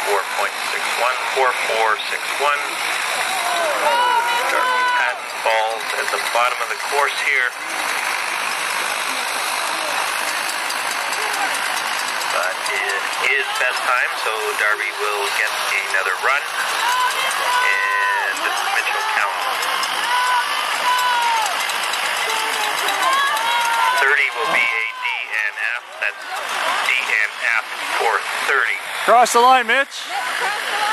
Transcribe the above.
4461. Darby Patton falls at the bottom of the course here. But it is best time, so Darby will get another run. And Mitchell counts. 30 will be a DNF. That's DNF for 30. Cross the line, Mitch.